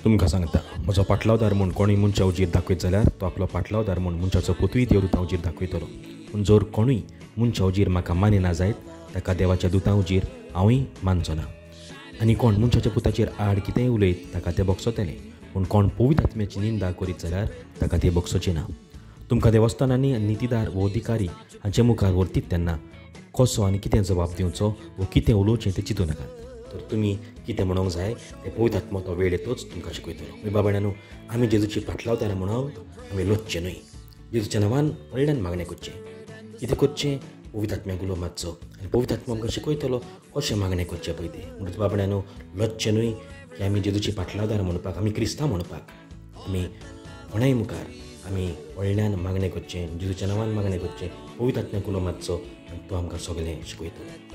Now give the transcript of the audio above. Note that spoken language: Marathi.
तुमकां सांगता, म्हजो पाटलावदार म्हूण कोणूय मनशा उजीर दाखयत जाल्यार तो आपलो पाटलावदार म्हूण मनशाचो पुतूय देव दुतां उजीर दाखयतलो. पूण जर कोणूय मनशा उजीर म्हाका मानिना जायत ताका देवाच्या दुतां उजीर हांवूय मानचो ना. आनी कोण मनशाच्या पुताचेर आड कितेंय उलयत ताका तें बगसोतलें. पूण कोण पवित्र आत्म्याची निंदा करीत जाल्यार ताका ती बगसोची ना. तुमकां देवस्थानांनी नितीदार वो अधिकारी हांचे मुखार व्हरतीत तेन्ना कसो आनी कितें जबाब दिवचो वो कितें उलोवचें तें चिंतूं नाकात. तर तुमी कितें म्हणूंक जाय तें पवित्र आत्मो तो वेळ येतोच तुमकां शिकयतलो. बाबाण्यांनो, आमी जेजूची पाटलावदार म्हणून आमी लोचचें न्हय. जेजूच्या नांवान व्हडल्यान मागणें करचें. कितें करचें? पवित्र आत्म्याक उलो मारचो आनी पवित्र आत्मो आमकां शिकयतलो कशें मागणें करचें पळय तें. म्हणून बाबाण्यांनो, लोचचें न्हय की आमी जेजूची पाटलावदार म्हणपाक, आमी क्रिस्तांव म्हणपाक आमी कोणाय मुखार आमी व्हडल्यान मागणें करचें, जेजूच्या नांवान मागणें करचें, पवित्र आत्म्याक उलो मारचो आनी तो आमकां सगळें शिकयतलो.